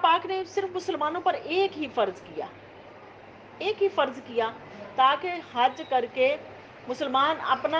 پاک نے صرف مسلمانوں پر ایک ہی فرض کیا، ایک ہی فرض کیا، تاکہ حج کر کے مسلمان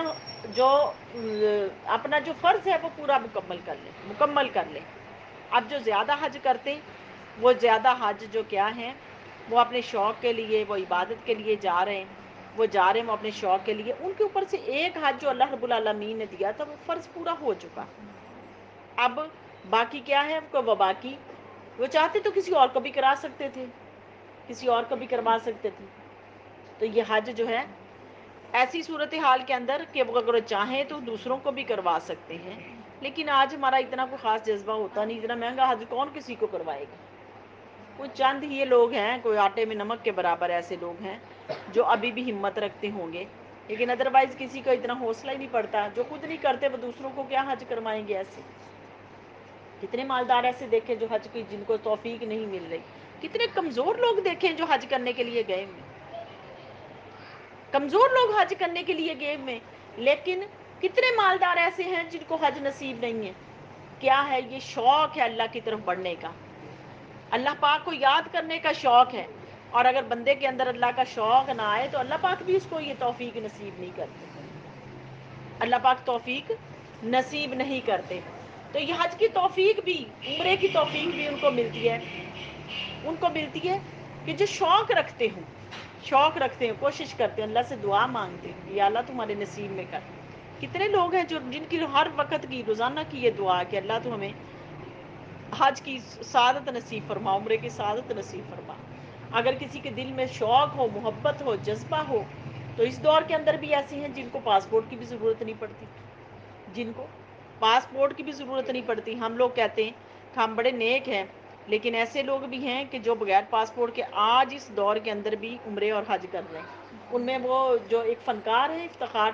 اپنا جو فرض ہے وہ پورا مکمل کر لے۔ اب جو زیادہ حج کرتے ہیں وہ زیادہ حج جو کیا ہیں، وہ اپنے شوق کے لیے، وہ عبادت کے لیے جا رہے ہیں، وہ اپنے شوق کے لیے، ان کے اوپر سے ایک حج جو اللہ رب العالمین نے دیا تھا وہ فرض پورا ہو چکا۔ اب باقی کیا ہے وہ باقی وہ چاہتے تو کسی اور کو بھی کرا سکتے تھے، کسی اور کو بھی کروا سکتے تھے۔ تو یہ حج جو ہے ایسی صورتحال کے اندر کہ وہ اگر چاہیں تو دوسروں کو بھی کروا سکتے ہیں، لیکن آج ہمارا اتنا کوئی خاص جذبہ ہوتا نہیں، اتنا مہنگا حج کون کسی کو کروائے گا۔ کوئی چند ہی لوگ ہیں، کوئی آٹے میں نمک کے برابر ایسے لوگ ہیں جو ابھی بھی ہمت رکھتے ہوں گے، لیکن ادروائز کسی کا اتنا حوصلہ ہی نہیں پڑتا۔ جو خود نہیں کرتے وہ دوسروں کو کیا حج کروائیں گے؟ ایسے کتنے مالدار ایسے دیکھیں جو حج کی جن کو توفیق نہیں مل رہی، کتنے کمزور لوگ دیکھیں جو حج کرنے کے لیے گئے ہوئے، کمزور لوگ حج کرنے کے لیے گئے ہوئے، لیکن کتنے مالدار ایسے ہیں جن کو حج نصیب نہیں ہے۔ کیا ہے؟ یہ شوق ہے اللہ کی طرف بڑھنے کا، اللہ پاک کو یاد کرنے کا شوق ہے، اور اگر بندے کے اندر اللہ کا شوق نہ آئے تو اللہ پاک بھی اس کو یہ توفیق نصیب نہیں کرتے، اللہ پاک توفیق نصیب نہیں کرتے۔ تو یہ حج کی توفیق بھی، عمرے کی توفیق بھی ان کو ملتی ہے کہ جو شوق رکھتے ہیں، کوشش کرتے ہیں، اللہ سے دعا مانگتے ہیں، یا اللہ تمہارے نصیب میں کر۔ کتنے لوگ ہیں جن کی ہر وقت کی روزانہ کی یہ دعا کہ اللہ تو ہمیں حج کی سعادت نصیب فرما، عمرے کی سعادت نصیب فرما۔ اگر کسی کے دل میں شوق ہو، محبت ہو، جذبہ ہو، تو اس دور کے اندر بھی ایسے ہیں جن کو پاسپورٹ کی بھی ضرورت نہیں پڑتی، جن کو پاسپورٹ کی بھی ضرورت نہیں پڑتی۔ ہم لوگ کہتے ہیں کہ ہم بڑے نیک ہیں، لیکن ایسے لوگ بھی ہیں کہ جو بغیر پاسپورٹ کے آج اس دور کے اندر بھی عمرے اور حج کر رہے ہیں۔ ان میں وہ جو ایک فنکار ہے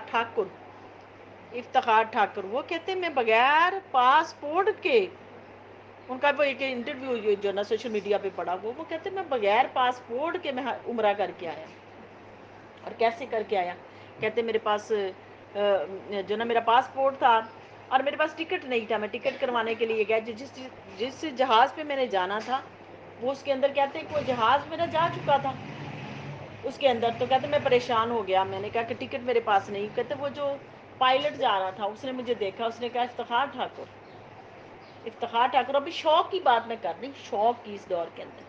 افتخار ٹھاکر، وہ کہتے ہیں میں بغیر پاسپورٹ کے، ان کا وہ ایک انٹرویو جو نا سوشل میڈیا پہ پڑا، وہ کہتے ہیں میں بغیر پاسپورٹ کے میں عمرہ کر کے آیا۔ اور کیسے کر کے آیا؟ کہتے میرے پاس جو نا میرا پاسپورٹ تھا اور میرے پاس ٹکٹ نہیں تھا، میں ٹکٹ کروانے کے لیے گیا، جس جہاز پہ میں نے جانا تھا وہ اس کے اندر کہتے ہیں کہ وہ جہاز میرا جا چکا تھا اس کے اندر، تو کہتے میں پریشان ہو گیا، میں نے کہا کہ ٹکٹ میرے پاس نہیں۔ کہتے وہ جو پائلٹ جا رہا تھا اس نے مجھے دیکھا، اس نے کہا افتخار ٹھاکر، ابھی شوق کی بات میں کر رہی، شوق کی اس دور کے اندر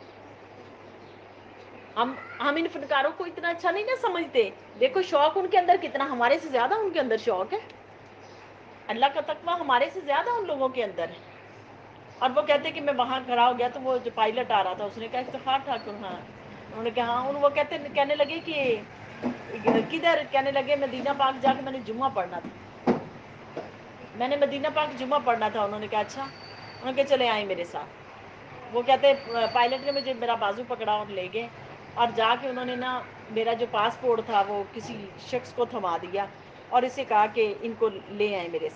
ہم ان فنکاروں کو اتنا اچھا نہیں نہ سمجھتے۔ دیکھو شوق ان کے اندر کتنا، ہمارے سے زیادہ ان کے اندر شوق ہے، اللہ کا تقویٰ ہمارے سے زیادہ ان لوگوں کے اندر ہے۔ اور وہ کہتے کہ میں وہاں کھڑا ہو گیا تو وہ جو پائلٹ آ رہا تھا اس نے کہا افتخار ٹھاکر، ہاں، انہوں نے کہا ہاں، وہ کہنے لگے کہ کدھر؟ کہنے لگے مدینہ پاک جا کے میں نے جمعہ پڑھنا تھا، میں نے مدینہ پاک جمعہ پڑھنا تھا۔ انہوں نے کہا اچھا، انہوں نے کہا چلے آئیں میرے ساتھ۔ وہ کہتے پائلٹ نے مجھے میرا بازو پکڑا اور لے گئے، اور جا کے انہوں نے نا میرا جو پاسپورٹ تھا وہ کسی شخص کو تھما دیا اور اسے کہا کہ ان کو لے آئیں میرے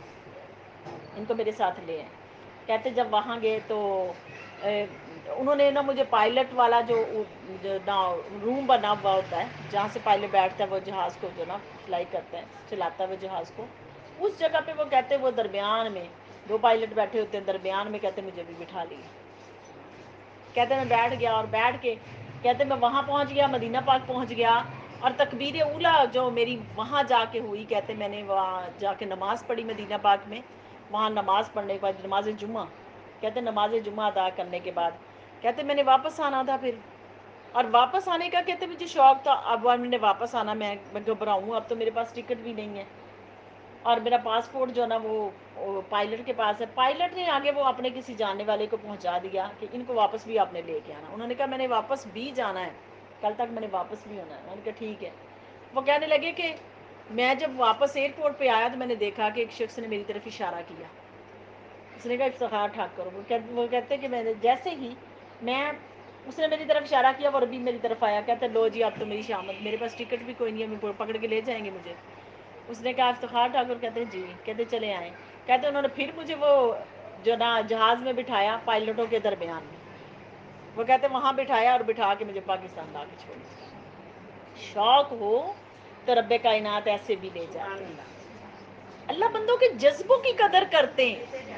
ساتھ لے آئیں۔ کہتے جب وہاں گئے تو انہوں نے نا مجھے پائلٹ والا جو روم بنا ہوا ہوتا ہے جہاں سے پائلٹ بیٹھتا ہے، وہ جہاز کو جو نا فلائی کرتا ہے، چلاتا ہے وہ جہاز کو، اس جگہ پہ وہ کہتے وہ درمیان میں دو پائلٹ بیٹھے ہوتے ہیں، درمیان میں کہتے مجھے بھی بٹھا لیا۔ کہتے میں بیٹھ گیا، اور بیٹھ کے کہتے میں وہاں پہنچ گیا، مدینہ پاک پہنچ گیا، اور تکبیر اولیٰ جو میری وہاں جا کے ہوئی، کہتے میں نے وہاں جا کے نماز پڑھی مدینہ پاک میں، وہاں نماز پڑھنے کے بعد نماز جمعہ، کہتے نماز جمعہ ادا کرنے کے بعد کہتے میں نے واپس آنا تھا پھر، اور واپس آنے کا کہتے مجھے شوق تھا، اب میں نے واپس آنا، میں گھبراؤں، اب تو میرے پاس ٹکٹ بھی نہیں ہے، اور میرا پاسپورٹ جو نا وہ پائلٹ کے پاس ہے۔ پائلٹ نے آگے وہ اپنے کسی جاننے والے کو پہنچا دیا کہ ان کو واپس بھی آپ نے لے کے آنا۔ انہوں نے کہا میں نے واپس بھی جانا ہے، کل تک میں نے واپس بھی ہونا ہے۔ انہوں نے کہا ٹھیک ہے۔ وہ کہنے لگے کہ میں جب واپس ایئرپورٹ پہ آیا تو میں نے دیکھا کہ ایک شخص نے میری طرف اشارہ کیا، اس نے کہا افتخار ٹھاکر۔ وہ کہتے کہ میں نے جیسے ہی اس نے میری طرف اشارہ کیا، وہ بھی میری طرف آیا، کہتے لو جی اب تو میری شامت، میرے پاس ٹکٹ بھی کوئی نہیں ہے، میں پکڑ کے لے جائیں گے مجھے۔ اس نے کہا افتخار ٹھاکر؟ کہتے جی، کہتے چلے آئیں۔ کہتے انہوں نے پھر مجھے وہ جو نا جہاز میں بٹھایا پائلٹوں کے درمیان میں، وہ کہتے وہاں بٹھایا اور بٹھا کے مجھے پاکستان لا کے چھوڑ دیا۔ شوق ہو تو رب کائنات ایسے بھی لے جاتے ہیں۔ اللہ بندوں کے جذبوں کی قدر کرتے ہیں،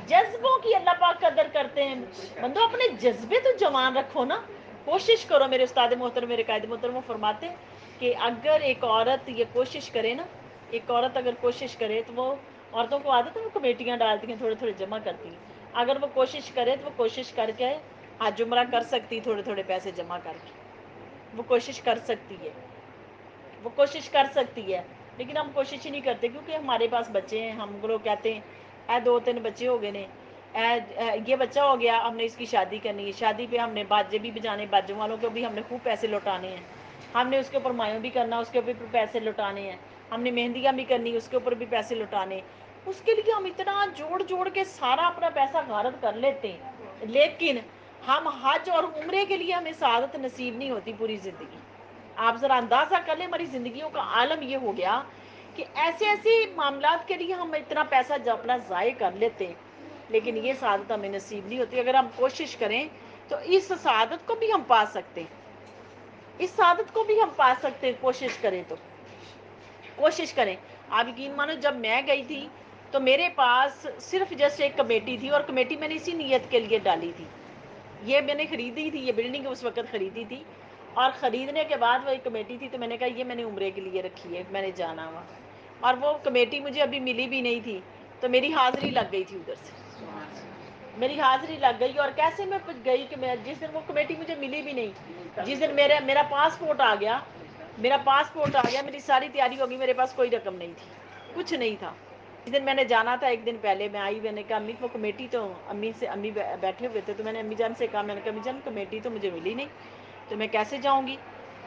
جذبوں کی اللہ پاک قدر کرتے ہیں. بندو اپنے جذبے تو جوان رکھو نا. کوشش کرو. میرے استاد محترم میرے قائد محترم وہ فرماتے ہیں کہ اگر ایک عورت یہ کوشش کرے نا, ایک عورت اگر کوشش کرے تو وہ, عورتوں کو عادت ہے وہ کمیٹیاں ڈالتی ہیں, تھوڑے تھوڑے جمع کرتی ہیں. اگر وہ کوشش کرے تو وہ کوشش کر کے حج عمرہ کر سکتی, تھوڑے تھوڑے پیسے جمع کر کے وہ کوشش کر سکتی ہے, وہ کوشش کر سکتی ہے. لیکن ہم کوشش ہی نہیں کرتے کیونکہ ہمارے پاس بچے ہیں. ہم لوگ کہتے ہیں اے 2-3 بچے ہو گئے نے, یہ بچہ ہو گیا, ہم نے اس کی شادی کرنی ہے, شادی پہ ہم نے باجے بھی بجانے, باجوں والوں کو بھی ہم نے خوب پیسے لوٹانے ہیں, ہم نے اس کے اوپر مایوں بھی کرنا, اس کے اوپر پیسے لوٹانے ہیں, ہم نے مہندیاں بھی کرنی, اس کے اوپر بھی پیسے لوٹانے. اس کے لیے ہم اتنا جوڑ جوڑ کے سارا اپنا پیسہ غارت کر لیتے ہیں, لیکن ہم حج اور عمرے کے لیے ہمیں سعادت نصیب نہیں ہوتی پوری زندگی. آپ ذرا اندازہ کر لیں ہماری زندگیوں کا عالم یہ ہو گیا کہ ایسے ایسے معاملات کے لیے ہم اتنا پیسہ اپنا ضائع کر لیتے ہیں, لیکن یہ سعادت ہمیں نصیب نہیں ہوتی. اگر ہم کوشش کریں تو اس سعادت کو بھی ہم پا سکتے ہیں, اس سعادت کو بھی ہم پا سکتے ہیں. کوشش کریں تو کوشش کریں. آپ یقین مانو جب میں گئی تھی تو میرے پاس صرف جیسے ایک کمیٹی تھی, اور کمیٹی میں نے اسی نیت کے لیے ڈالی تھی. یہ میں نے خریدی تھی, یہ بلڈنگ اس وقت خریدی تھی, اور خریدنے کے بعد وہ ایک کمیٹی تھی تو میں نے کہا یہ میں نے عمرے کے لیے رکھی ہے, میں نے جانا ہوا. اور وہ کمیٹی مجھے ابھی ملی بھی نہیں تھی تو میری حاضری لگ گئی تھی ادھر سے, میری حاضری لگ گئی. اور کیسے میں گئی کہ میں جس دن وہ کمیٹی مجھے ملی بھی نہیں, جس دن میرا پاسپورٹ آ گیا, میرا پاسپورٹ آ گیا, میری ساری تیاری ہوگی, میرے پاس کوئی رقم نہیں تھی, کچھ نہیں تھا. جس دن میں نے جانا تھا ایک دن پہلے میں آئی, میں نے کہا امی وہ کمیٹی تو امی بیٹھے ہوئے تھے, تو میں نے امی جان سے کہا, میں نے کہا امی جان کمیٹی تو مجھے ملی نہیں, تو میں کیسے جاؤں گی,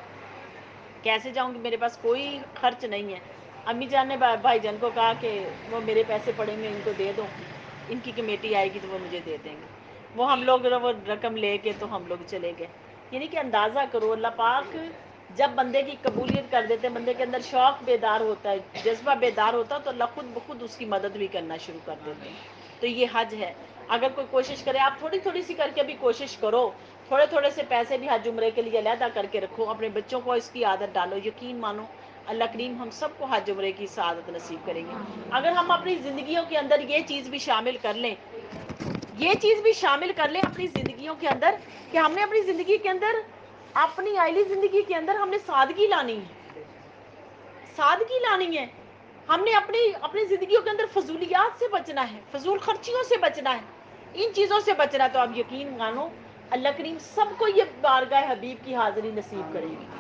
کیسے جاؤں گی, میرے پاس کوئی خرچ نہیں ہے. امی جان نے بھائی جان کو کہا کہ وہ میرے پیسے پڑیں گے ان کو دے دو, ان کی کمیٹی آئے گی تو وہ مجھے دے دیں گے. وہ ہم لوگ وہ رقم لے کے تو ہم لوگ چلے گئے. یعنی کہ اندازہ کرو اللہ پاک جب بندے کی قبولیت کر دیتے ہیں, بندے کے اندر شوق بیدار ہوتا ہے, جذبہ بیدار ہوتا ہے, تو اللہ خود بخود اس کی مدد بھی کرنا شروع کر دیتے ہیں. تو یہ حج ہے. اگر کوئی کوشش کرے, آپ تھوڑی تھوڑی سی کر کے بھی کوشش کرو, تھوڑے تھوڑے سے پیسے بھی حج عمرے کے لیے علیحدہ کر کے رکھو, اپنے بچوں کو اس کی عادت ڈالو. یقین مانو اللہ کریم ہم سب کو حج عمرے کی سعادت نصیب کریں گے. اگر ہم اپنی زندگیوں کے اندر یہ چیز بھی شامل کر لیں, یہ چیز بھی شامل کر لیں اپنی زندگیوں کے اندر, کہ ہم نے اپنی زندگی کے اندر, اپنی آئلی زندگی کے اندر ہم نے سادگی لانی ہے, سادگی لانی ہے. ہم نے اپنی زندگیوں کے اندر فضولیات سے بچنا ہے, فضول خرچیوں سے بچنا ہے, ان چیزوں سے بچنا. تو آپ یقین مانو اللہ کریم سب کو یہ بارگاہ حبیب کی حاضری نصیب کریں گے,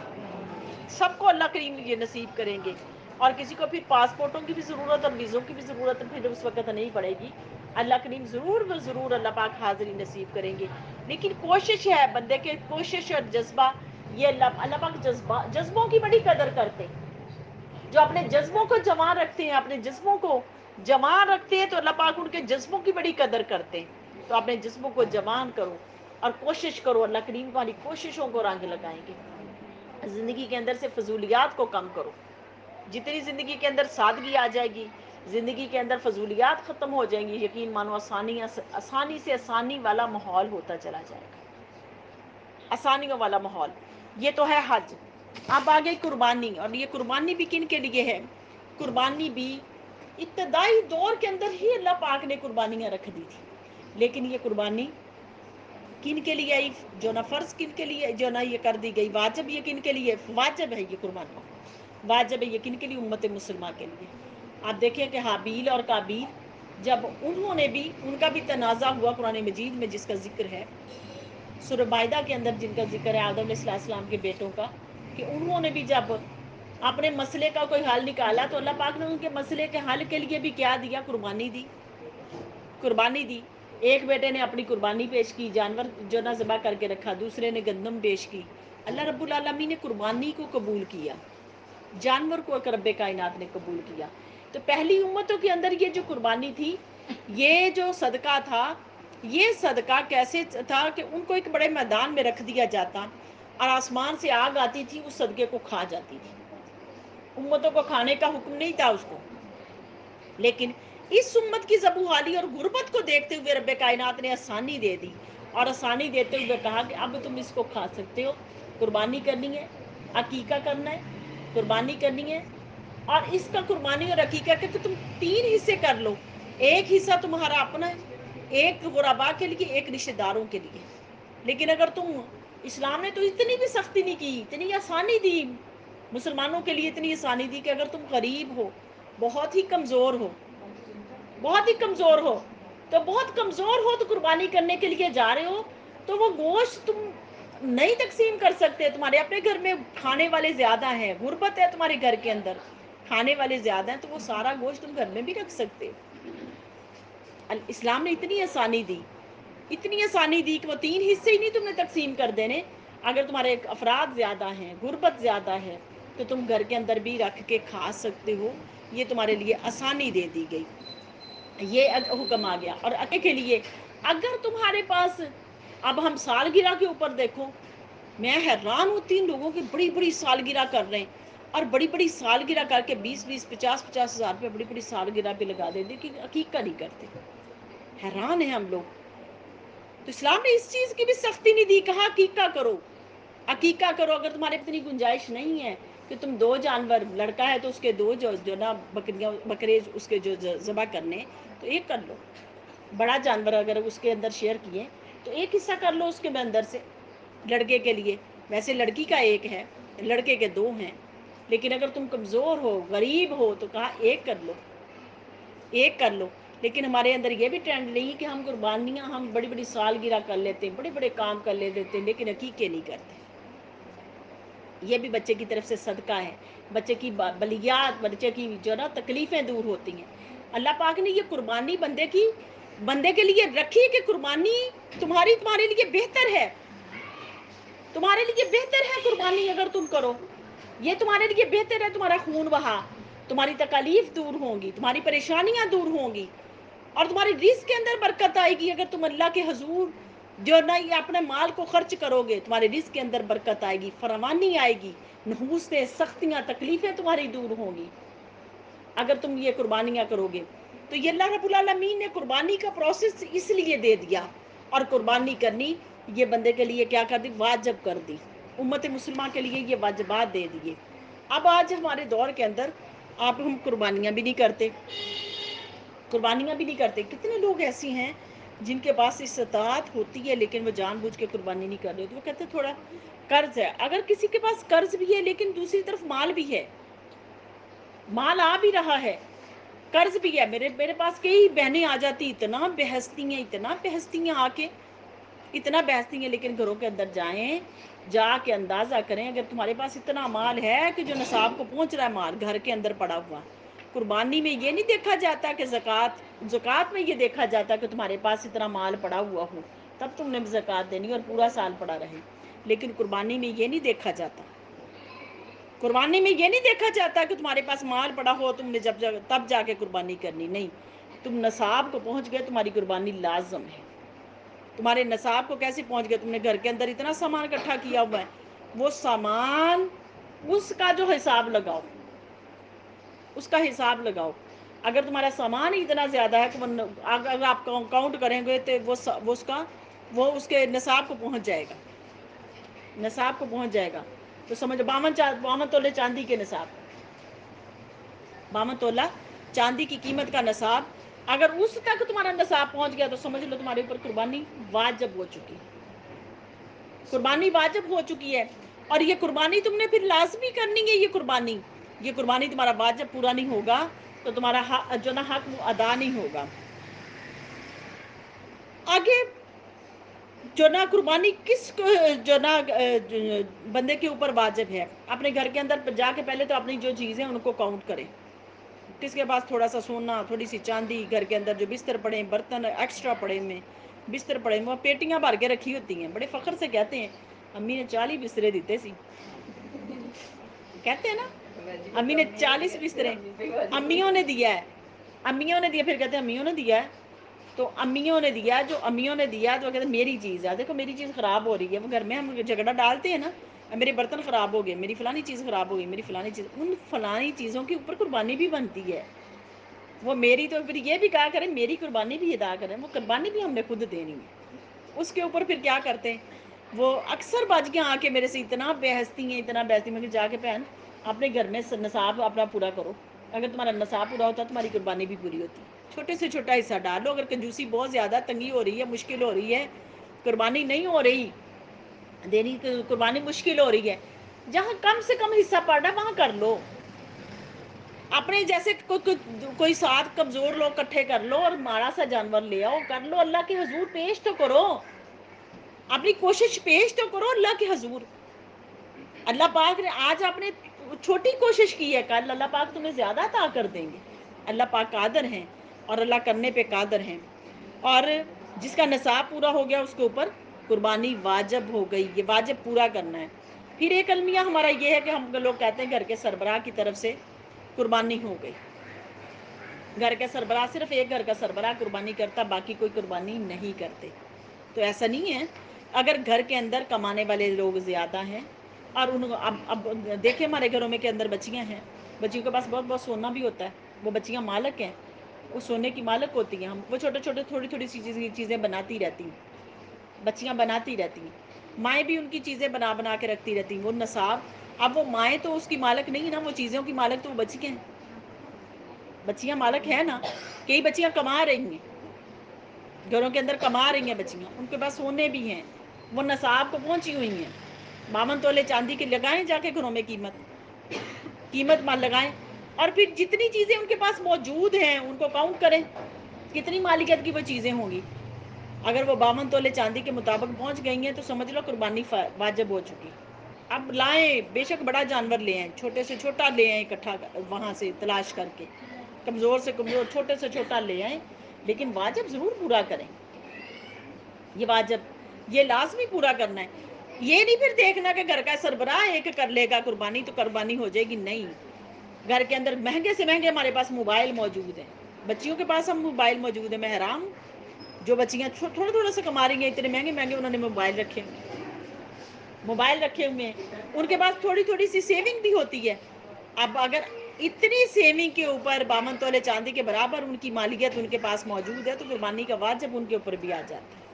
سب کو اللہ کریم یہ نصیب کریں گے. اور کسی کو پھر پاسپورٹوں کی بھی ضرورت اور ویزوں کی بھی ضرورت پھر اس وقت نہیں پڑے گی. اللہ کریم ضرور و ضرور اللہ پاک حاضری نصیب کریں گے. لیکن کوشش ہے بندے کے, کوشش اور جذبہ, یہ اللہ پاک جذبوں کی بڑی قدر کرتے ہیں. جو اپنے جذبوں کو جمع رکھتے ہیں, اپنے جذبوں کو جمع رکھتے ہیں, تو اللہ پاک ان کے جذبوں کی بڑی قدر کرتے ہیں. تو اپنے جذبوں کو جمع کرو اور کوشش کرو, اللہ کریم والی کوششوں کو رنگ لگائیں گے. زندگی کے اندر سے فضولیات کو کم کرو. جتنی زندگی کے اندر سادگی آ جائے گی, زندگی کے اندر فضولیات ختم ہو جائیں گی, یقین مانو آسانی سے آسانی والا ماحول ہوتا چلا جائے گا, آسانیوں والا ماحول. یہ تو ہے حج. اب آگے قربانی, اور یہ قربانی بھی کن کے لیے ہے؟ قربانی بھی ابتدائی دور کے اندر ہی اللہ پاک نے قربانیاں رکھ دی تھی, لیکن یہ قربانی کن کے لیے آئی؟ جو نہ فرض کن کے لیے, جو نہ یہ کر دی گئی واجب, یہ کن کے لیے واجب ہے؟ یہ قربانی واجب ہے. یہ کن کے لیے؟ امت مسلمہ کے لیے. آپ دیکھیں کہ حابیل اور قابیل, جب انہوں نے بھی, ان کا بھی تنازع ہوا قرآن مجید میں جس کا ذکر ہے, سورہ مائدہ کے اندر جن کا ذکر ہے آدم علیہ السلام کے بیٹوں کا, کہ انہوں نے بھی جب اپنے مسئلے کا کوئی حل نکالا تو اللہ پاک نے ان کے مسئلے کے حل کے لیے بھی کیا دیا؟ قربانی دی, قربانی دی. ایک بیٹے نے اپنی قربانی پیش کی, جانور جو نہ ذبح کر کے رکھا, دوسرے نے گندم پیش کی. اللہ رب العالمین نے قربانی کو قبول کیا, جانور کو رب کائنات نے قبول کیا. تو پہلی امتوں کے اندر یہ جو قربانی تھی, یہ جو صدقہ تھا, یہ صدقہ کیسے تھا کہ ان کو ایک بڑے میدان میں رکھ دیا جاتا, اور آسمان سے آگ آتی تھی, اس صدقے کو کھا جاتی تھی. امتوں کو کھانے کا حکم نہیں تھا اس کو, لیکن اس امت کی ذبوحالی اور غربت کو دیکھتے ہوئے رب کائنات نے آسانی دے دی, اور آسانی دیتے ہوئے کہا کہ اب تم اس کو کھا سکتے ہو. قربانی کرنی ہے, عقیقہ کرنا ہے, قربانی کرنی ہے. اور اس کا قربانی اور عقیقہ کے تو تم 3 حصے کر لو. ایک حصہ تمہارا اپنا ہے, ایک غربا کے لیے، ایک رشتہ داروں کے لیے. لیکن اگر تم، اسلام نے تو اتنی بھی سختی نہیں کی، اتنی آسانی دی مسلمانوں کے لیے، اتنی آسانی دی کہ اگر تم غریب ہو، بہت ہی کمزور ہو، بہت ہی کمزور ہو، تو بہت کمزور ہو تو قربانی کرنے کے لیے جا رہے ہو، تو وہ گوشت تم نہیں تقسیم کر سکتے. تمہارے اپنے گھر میں کھانے والے زیادہ ہیں، غربت ہے تمہارے گھر کے اندر، کھانے والے زیادہ ہیں، تو وہ سارا گوشت تم گھر میں بھی رکھ سکتے ہو. اسلام نے اتنی آسانی دی، اتنی آسانی دی کہ وہ 3 حصے ہی نہیں تم نے تقسیم کر دینے. اگر تمہارے افراد زیادہ ہیں، غربت زیادہ ہے، تو تم گھر کے اندر بھی رکھ کے کھا سکتے ہو. یہ تمہارے لیے آسانی دے دی گئی. یہ حکم آ گیا. اور عقیقے کے لیے اگر تمہارے پاس، اب ہم سالگرہ کے اوپر دیکھو، میں حیران ہوتی ہوں لوگوں کی بڑی بڑی سالگرہ کر رہے ہیں، اور بڑی بڑی سالگرہ کر کے 20 50 ہزار روپے بڑی بڑی سالگرہ پہ لگا دیتے کہ عقیقہ نہیں کرتے. حیران ہیں ہم لوگ. تو اسلام نے اس چیز کی بھی سختی نہیں دی، کہا عقیقہ کرو، عقیقہ کرو. اگر تمہارے اتنی گنجائش نہیں ہے کہ تم 2 جانور، لڑکا ہے تو اس کے 2 جو نا بکریاں، بکرے اس کے جو ذبح کرنے، تو 1 کر لو. بڑا جانور اگر اس کے اندر شیئر کیے تو 1 حصہ کر لو اس کے اندر سے لڑکے کے لیے. ویسے لڑکی کا 1 ہے، لڑکے کے 2 ہیں. لیکن اگر تم کمزور ہو، غریب ہو، تو کہا 1 کر لو، 1 کر لو. لیکن ہمارے اندر یہ بھی ٹرینڈ نہیں کہ ہم قربانیاں، ہم بڑی بڑی سالگرہ کر لیتے ہیں، بڑے بڑے کام کر لیتے ہیں، لیکن عقیقے نہیں کرتے. یہ بھی بچے کی طرف سے صدقہ ہے. بچے کی بلیات، بچے کی جو نا تکلیفیں دور ہوتی ہیں. اللہ پاک نے یہ قربانی بندے کے لیے رکھی کہ قربانی تمہارے لیے بہتر ہے، تمہارے لیے بہتر ہے قربانی. اگر تم کرو، یہ تمہارے لیے بہتر ہے. تمہارا خون بہا، تمہاری تکالیف دور ہوں گی، تمہاری پریشانیاں دور ہوں گی، اور تمہاری رزق کے اندر برکت آئے گی. اگر تم اللہ کے حضور جو نہ یہ اپنے مال کو خرچ کرو گے، تمہارے رزق کے اندر برکت آئے گی، فراوانی آئے گی، نحوستیں، سختیاں، تکلیفیں تمہاری دور ہوں گی اگر تم یہ قربانیاں کرو گے. تو یہ اللہ رب العالمین نے قربانی کا پروسیس اس لیے دے دیا، اور قربانی کرنی یہ بندے کے لیے کیا کر دی؟ واجب کر دی. امت مسلمہ کے لیے یہ واجبات دے دیے. اب آج ہمارے دور کے اندر آپ ہم قربانیاں بھی نہیں کرتے، قربانیاں بھی نہیں کرتے. کتنے لوگ ایسی ہیں جن کے پاس استطاعت ہوتی ہے لیکن وہ جان بوجھ کے قربانی نہیں کر رہے. تو وہ کہتے ہیں تھوڑا قرض ہے. اگر کسی کے پاس قرض بھی ہے لیکن دوسری طرف مال بھی ہے، مال آ بھی رہا ہے، قرض بھی ہے. میرے پاس کئی بہنیں آ جاتی، اتنا بہستی ہیں آ کے، اتنا بہستی ہیں. لیکن گھروں کے اندر جائیں، جا کے اندازہ کریں، اگر تمہارے پاس اتنا مال ہے کہ جو نصاب کو پہنچ رہا ہے، مال گھر کے اندر پڑا ہوا، قربانی میں یہ نہیں دیکھا جاتا کہ زکوٰۃ میں یہ دیکھا جاتا کہ تمہارے پاس اتنا مال پڑا ہوا ہو تب تم نے زکوٰۃ دینی اور پورا سال پڑا رہے. لیکن قربانی میں یہ نہیں دیکھا جاتا. قربانی میں یہ نہیں دیکھا جاتا کہ تمہارے پاس مال پڑا ہو تم نے تب جا کے قربانی کرنی. نہیں، تم نصاب کو پہنچ گئے، تمہاری قربانی لازم ہے. تمہارے نصاب کو کیسے پہنچ گئے؟ تم نے گھر کے اندر اتنا سامان اکٹھا کیا ہوا ہے، وہ سامان، اس کا جو حساب لگاؤ، اس کا حساب لگاؤ. اگر تمہارا سامان ہی اتنا زیادہ ہے تو اگر آپ کاؤنٹ کریں گے تو وہ اس کے نصاب کو پہنچ جائے گا، نصاب کو پہنچ جائے گا. تو سمجھو 52 تولے چاندی کے نصاب، 52 تولہ چاندی کی قیمت کا نصاب، اگر اس تک تمہارا نصاب پہنچ گیا تو سمجھ لو تمہارے اوپر قربانی واجب ہو چکی، قربانی واجب ہو چکی ہے. اور یہ قربانی تم نے پھر لازمی کرنی ہے. یہ قربانی تمہارا واجب پورا نہیں ہوگا تو تمہارا جو نا حق وہ ادا نہیں ہوگا. آگے جو نا قربانی کس جو نا بندے کے اوپر واجب ہے؟ اپنے گھر کے اندر جا کے پہلے تو اپنی جو چیزیں ان کو کاؤنٹ کریں. کس کے پاس تھوڑا سا سونا، تھوڑی سی چاندی، گھر کے اندر جو بستر پڑے ہیں، برتن ایکسٹرا پڑے ہوئے، بستر پڑے ہوئے، وہ پیٹیاں بھر کے رکھی ہوتی ہیں. بڑے فخر سے کہتے ہیں امی نے 40 بسترے دیتے سی، کہتے ہیں نا امی نے 40 بسترے امیوں نے دیا ہے، امیوں نے دیا. پھر کہتے ہیں امیوں نے دیا ہے، تو امیوں نے دیا، جو امیوں نے دیا تو وہ کہتے ہیں میری چیز ہے. دیکھو میری چیز خراب ہو رہی ہے، وہ گھر میں ہم جھگڑا ڈالتے ہیں نا، میرے برتن خراب ہو گئے، میری فلانی چیز خراب ہو گئی، میری فلانی چیز. ان فلانی چیزوں کے اوپر قربانی بھی بنتی ہے. وہ میری، تو پھر یہ بھی کہا کریں میری قربانی بھی ادا کریں. وہ قربانی بھی ہم نے خود دینی ہے. اس کے اوپر پھر کیا کرتے ہیں وہ اکثر باجیاں آ کے میرے سے اتنا بحثتی ہیں، اتنا بحثتی. میں کہ جا کے بہن اپنے گھر میں نصاب اپنا پورا کرو، اگر تمہارا نصاب پورا ہوتا تمہاری قربانی بھی پوری ہوتی. چھوٹے سے چھوٹا حصہ ڈالو. اگر کنجوسی بہت زیادہ تنگی ہو رہی ہے, مشکل ہو رہی ہے, قربانی نہیں ہو رہی, دینی قربانی مشکل ہو رہی ہے, جہاں کم سے کم حصہ پڑ رہا ہے وہاں کر لو. اپنے جیسے کوئی 7 کمزور لوگ کٹھے کر لو اور مارا سا جانور لے آؤ, کر لو, اللہ کے حضور پیش تو کرو, اپنی کوشش پیش تو کرو اللہ کے حضور. اللہ پاک نے آج آپ نے چھوٹی کوشش کی ہے, کل اللہ پاک تمہیں زیادہ عطا کر دیں گے. اللہ پاک قادر ہیں اور اللہ کرنے پہ قادر ہیں. اور جس کا نصاب پورا ہو گیا اس کے اوپر قربانی واجب ہو گئی, یہ واجب پورا کرنا ہے. پھر ایک المیہ ہمارا یہ ہے کہ ہم لوگ کہتے ہیں گھر کے سربراہ کی طرف سے قربانی ہو گئی. گھر کے سربراہ, صرف ایک گھر کا سربراہ قربانی کرتا, باقی کوئی قربانی نہیں کرتے. تو ایسا نہیں ہے. اگر گھر کے اندر کمانے والے لوگ زیادہ ہیں اور اب دیکھیں ہمارے گھروں میں کے اندر بچیاں ہیں, بچیوں کے پاس بہت بہت سونا بھی ہوتا ہے, وہ بچیاں مالک ہیں, وہ سونے کی مالک ہوتی ہیں. وہ چھوٹے چھوٹے تھوڑی تھوڑی سی چیزیں بناتی رہتی ہیں, بچیاں بناتی رہتی ہیں, مائیں بھی ان کی چیزیں بنا بنا کے رکھتی رہتی ہیں. وہ نصاب, اب وہ مائیں تو اس کی مالک نہیں نا, وہ چیزوں کی مالک تو وہ بچیاں ہیں. بچیاں مالک ہیں نا. کئی بچیاں کما رہی ہیں, گھروں کے اندر کما رہی ہیں بچیاں, ان کے پاس سونے بھی ہیں, وہ نصاب کو پہنچی ہوئی ہیں. 52 تولے چاندی کے لگائیں جا کے گھروں میں قیمت مال لگائیں, اور پھر جتنی چیزیں ان کے پاس موجود ہیں ان کو کاؤنٹ کریں کتنی مالکیت کی وہ چیزیں ہوں گی. اگر وہ 52 تولے چاندی کے مطابق پہنچ گئی ہیں تو سمجھ لو قربانی واجب ہو چکی. اب لائیں, بے شک بڑا جانور لے آئیں, چھوٹے سے چھوٹا لے آئیں, اکٹھا وہاں سے تلاش کر کے, کمزور سے کمزور, چھوٹے سے چھوٹا لے آئیں, لیکن واجب ضرور پورا کریں. یہ واجب, یہ لازمی پورا کرنا ہے. یہ نہیں پھر دیکھنا کہ گھر کا سربراہ ایک کر لے گا قربانی تو قربانی ہو جائے گی. نہیں, گھر کے اندر مہنگے سے مہنگے ہمارے پاس موبائل موجود ہیں, بچیوں کے پاس ہم موبائل موجود ہیں. میں حیران ہوں, جو بچیاں تھوڑا تھوڑا سے کما رہی ہیں, اتنے مہنگے مہنگے انہوں نے موبائل رکھے ہوئے ہیں, ان کے پاس تھوڑی تھوڑی سی سیونگ بھی ہوتی ہے. اب اگر اتنی سیونگ کے اوپر 52 تولے چاندی کے برابر ان کی مالیت ان کے پاس موجود ہے تو قربانی کا واجب ان کے اوپر بھی آ جاتا ہے,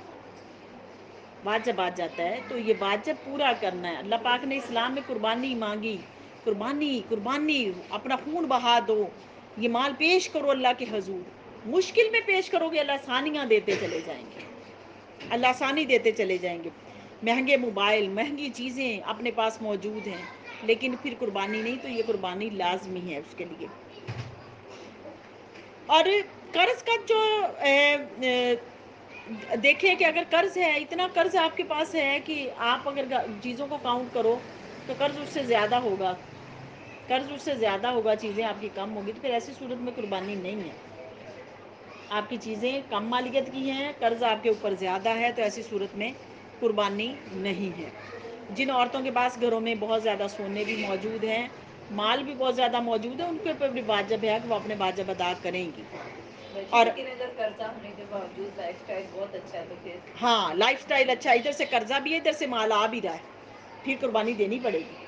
واجب آ جاتا ہے. تو یہ واجب پورا کرنا ہے. اللہ پاک نے اسلام میں قربانی مانگی, قربانی, اپنا خون بہا دو, یہ مال پیش کرو اللہ کے حضور. مشکل میں پیش کرو گے, اللہ آسانیاں دیتے چلے جائیں گے, اللہ آسانی دیتے چلے جائیں گے. مہنگے موبائل, مہنگی چیزیں اپنے پاس موجود ہیں, لیکن پھر قربانی نہیں, تو یہ قربانی لازمی ہے اس کے لیے. اور قرض کا جو دیکھیں کہ اگر قرض ہے, اتنا قرض آپ کے پاس ہے کہ آپ اگر چیزوں کو کاؤنٹ کرو تو قرض اس سے زیادہ ہوگا, چیزیں آپ کی کم ہوگی, تو پھر ایسی صورت میں قربانی نہیں ہے. آپ کی چیزیں کم مالیت کی ہیں, قرض آپ کے اوپر زیادہ ہے, تو ایسی صورت میں قربانی نہیں ہے. جن عورتوں کے پاس گھروں میں بہت زیادہ سونے بھی موجود ہیں, مال بھی بہت زیادہ موجود ہے, ان کے اوپر بھی واجب ہے کہ وہ اپنے واجب ادا کریں گی. اور اگر قرضہ ہونے کے باوجود لائف سٹائل بہت اچھا ہے تو پھر ہاں, لائف سٹائل اچھا, ادھر سے قرضہ بھی ہے, ادھر سے مال آ بھی رہا ہے, پھر قربانی دینی پڑے گی,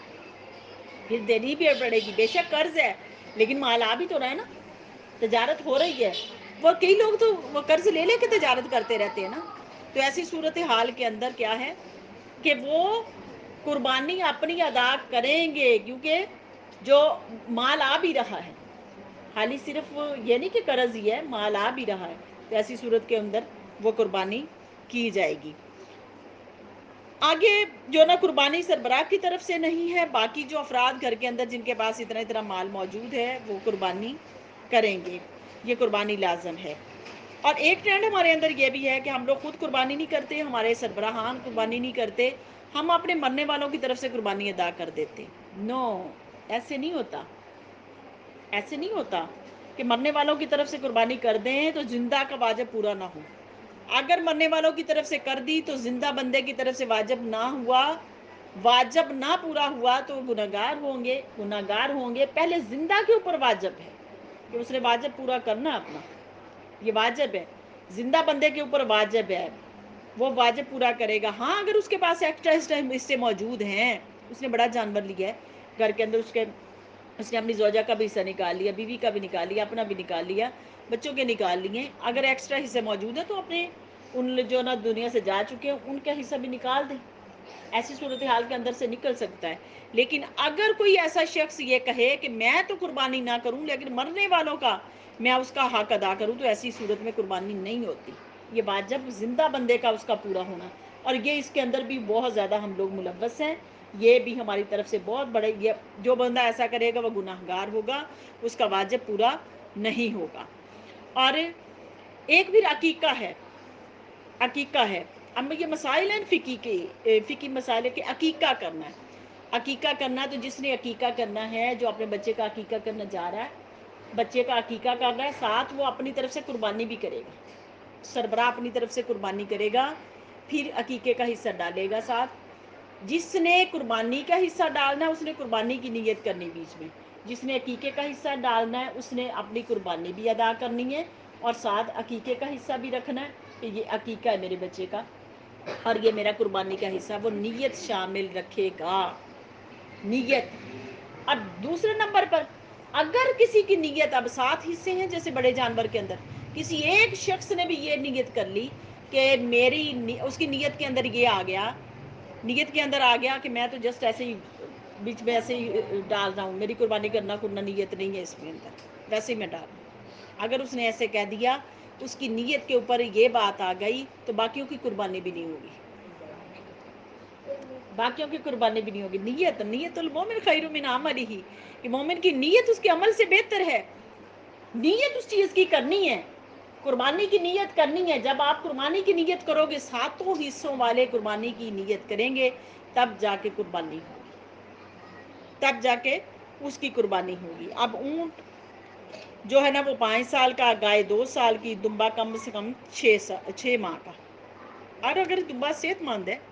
بے شک قرض ہے لیکن مال آ بھی تو رہا ہے نا, تجارت ہو رہی ہے. وہ کئی لوگ تو وہ قرض لے لے کے تجارت کرتے رہتے ہیں نا, تو ایسی صورتحال کے اندر کیا ہے کہ وہ قربانی اپنی ادا کریں گے, کیونکہ جو مال آ بھی رہا ہے, خالی صرف یہ نہیں کہ قرض ہی ہے, مال آ بھی رہا ہے, تو ایسی صورت کے اندر وہ قربانی کی جائے گی. آگے جو نا قربانی سربراہ کی طرف سے نہیں ہے, باقی جو افراد گھر کے اندر جن کے پاس اتنا مال موجود ہے وہ قربانی کریں گے, یہ قربانی لازم ہے. اور ایک ٹرینڈ ہمارے اندر یہ بھی ہے کہ ہم لوگ خود قربانی نہیں کرتے, ہمارے سربراہان قربانی نہیں کرتے, ہم اپنے مرنے والوں کی طرف سے قربانی ادا کر دیتے. نو, ایسے نہیں ہوتا کہ مرنے والوں کی طرف سے قربانی کر دیں تو زندہ کا واجب پورا نہ ہو. اگر مرنے والوں کی طرف سے کر دی تو زندہ بندے کی طرف سے واجب نہ ہوا, واجب نہ پورا ہوا تو گناہگار ہوں گے. پہلے زندہ کے اوپر واجب ہے کہ اس نے واجب پورا کرنا اپنا, یہ واجب ہے, زندہ بندے کے اوپر واجب ہے, وہ واجب پورا کرے گا. ہاں, اگر اس کے پاس ایکسٹرا حصے موجود ہیں, اس نے بڑا جانور لیا ہے گھر کے اندر, اس نے اپنی زوجہ کا بھی حصہ نکال لیا, بیوی کا بھی نکال لیا, اپنا بھی نکال لیا, بچوں کے نکال لیے, اگر ایکسٹرا حصے موجود ہیں تو اپنے ان جو نا دنیا سے جا چکے ہیں ان کا حصہ بھی نکال دیں, ایسی صورتحال کے اندر سے نکل سکتا ہے. لیکن اگر کوئی ایسا شخص یہ کہے کہ میں تو قربانی نہ کروں لیکن مرنے والوں کا میں اس کا حق ادا کروں، تو ایسی صورت میں قربانی نہیں ہوتی. یہ بات جب زندہ بندے کا اس کا پورا ہونا، اور یہ اس کے اندر بھی بہت زیادہ ہم لوگ ملوث ہیں. یہ بھی ہماری طرف سے بہت بڑے، یہ جو بندہ ایسا کرے گا وہ گناہ گار ہوگا، اس کا واجب پورا نہیں ہوگا. اور ایک بھی عقیقہ ہے، عقیقہ ہے. اب یہ مسائل ہیں فقی مسائل ہے کہ عقیقہ کرنا ہے. عقیقہ کرنا، تو جس نے عقیقہ کرنا ہے، جو اپنے بچے کا عقیقہ کرنا جا رہا ہے، بچے کا عقیقہ کر رہا ہے، ساتھ وہ اپنی طرف سے قربانی بھی کرے گا. سربراہ اپنی طرف سے قربانی کرے گا، پھر عقیقے کا حصہ ڈالے گا ساتھ. جس نے قربانی کا حصہ ڈالنا ہے اس نے قربانی کی نیت کرنی بیچ میں. جس نے عقیقے کا حصہ ڈالنا ہے اس نے اپنی قربانی بھی ادا کرنی ہے، اور ساتھ عقیقے کا حصہ بھی رکھنا ہے کہ یہ عقیقہ ہے میرے بچے کا اور یہ میرا قربانی کا حصہ. وہ نیت شامل رکھے گا، نیت. اب دوسرے نمبر پر اگر کسی کی نیت، اب 7 حصے ہیں جیسے بڑے جانور کے اندر، کسی ایک شخص نے بھی یہ نیت کر لی کہ اس کی نیت کے اندر یہ آ گیا، نیت کے اندر آ گیا کہ میں تو جسٹ ایسے ہی بیچ میں ایسے ہی ڈال رہا ہوں، میری قربانی کرنا نیت نہیں ہے اس کے اندر، ویسے ہی میں ڈال رہا ہوں. اگر اس نے ایسے کہہ دیا، اس کی نیت کے اوپر یہ بات آ گئی، تو باقیوں کی قربانی بھی نہیں ہوگی، باقیوں کی قربانی بھی نہیں ہوگی. نیت المومن خیر من عملہ، کہ مومن کی نیت اس کے عمل سے بہتر ہے. نیت اس چیز کی کرنی ہے، قربانی کی نیت کرنی ہے. جب آپ قربانی کی نیت کرو گے، 7 حصوں والے قربانی کی نیت کریں گے، تب جا کے قربانی ہوگی، تب جا کے اس کی قربانی ہوگی. اب اونٹ جو ہے نا وہ 5 سال کا، گائے 2 سال کی، دمبا کم سے کم 6 ماہ کا. اور اگر دمبا صحت مند ہے،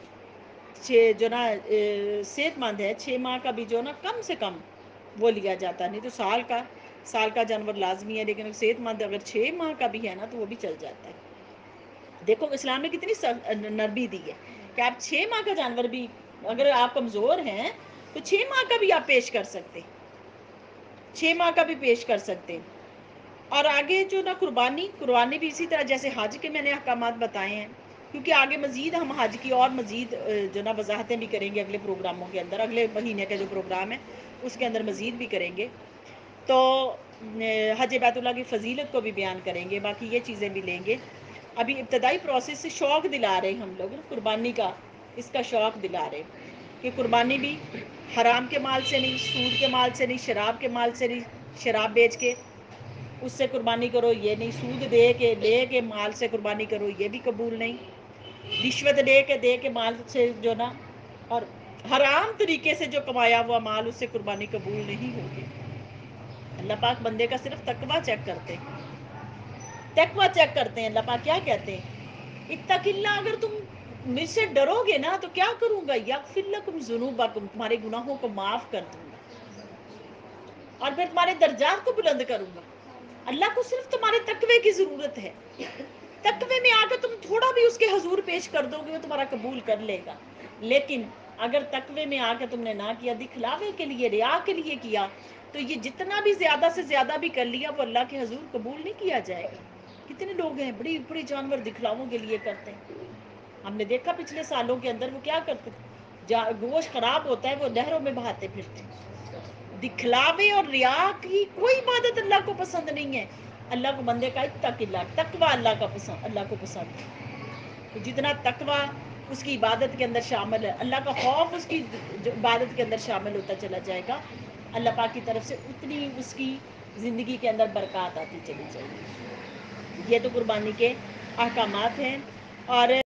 جو نا صحت مند ہے، 6 ماہ کا بھی جو نا کم سے کم وہ لیا جاتا ہے. نہیں تو سال کا جانور لازمی ہے، لیکن صحت مند اگر 6 ماہ کا بھی ہے نا تو وہ بھی چل جاتا ہے. دیکھو اسلام نے کتنی نرمی دی ہے کہ آپ 6 ماہ کا جانور بھی، اگر آپ کمزور ہیں تو 6 ماہ کا بھی آپ پیش کر سکتے، 6 ماہ کا بھی پیش کر سکتے. اور آگے جو نا قربانی بھی اسی طرح جیسے حج کے میں نے احکامات بتائے ہیں، کیونکہ آگے مزید ہم حج کی اور مزید جو نا وضاحتیں بھی کریں گے اگلے پروگراموں کے اندر، اگلے مہینے کا جو پروگرام ہے اس کے اندر مزید بھی کریں گے. تو حج بیت اللہ کی فضیلت کو بھی بیان کریں گے، باقی یہ چیزیں بھی لیں گے. ابھی ابتدائی پروسیس سے شوق دلا رہے ہیں ہم لوگ قربانی کا، اس کا شوق دلا رہے کہ قربانی بھی حرام کے مال سے نہیں، سود کے مال سے نہیں، شراب کے مال سے نہیں، شراب بیچ کے اس سے قربانی کرو یہ نہیں، سود لے کے مال سے قربانی کرو یہ بھی قبول نہیں، رشوت دے کے مال سے جو نا، اور حرام طریقے سے جو کمایا ہوا مال، اس سے قربانی قبول نہیں ہوگی. اللہ پاک بندے کا صرف تقویٰ چیک کرتے ہیں، تقویٰ چیک کرتے ہیں. اللہ پاک کیا کہتے ہیں، اتق اللہ، اگر تم مجھ سے ڈرو گے نا تو کیا کروں گا، یغفر لکم ذنوبکم، تمہارے گناہوں کو معاف کر دوں گا، اور پھر تمہارے درجات کو بلند کروں گا. اللہ کو صرف تمہارے تقوی کی ضرورت ہے. تقوی میں آ کر تم تھوڑا بھی اس کے حضور پیش کر دو گے، وہ تمہارا قبول کر لے گا. لیکن اگر تقوی میں آ کر تم نے نہ کیا، دکھلاوے کے لیے، ریا کے لیے کیا، تو یہ جتنا بھی زیادہ سے زیادہ بھی کر لیا، وہ اللہ کے حضور قبول نہیں کیا جائے گا. کتنے لوگ ہیں بڑی بڑی جانور دکھلاووں کے لیے کرتے ہیں. ہم نے دیکھا پچھلے سالوں کے اندر وہ کیا کرتے تھے، گوشت خراب ہوتا ہے وہ نہروں میں بہاتے پھرتے ہیں. دکھلاوے اور ریا کی کوئی عبادت اللہ کو پسند نہیں ہے. اللہ کو بندے کا اتق اللہ، تقوی اللہ کو پسند ہے. تو جتنا تقوی اس کی عبادت کے اندر شامل ہے، اللہ کا خوف اس کی عبادت کے اندر شامل ہوتا چلا جائے گا، اللہ پاک کی طرف سے اتنی اس کی زندگی کے اندر برکات آتی چلی جائے گی. یہ تو قربانی کے احکامات ہیں. اور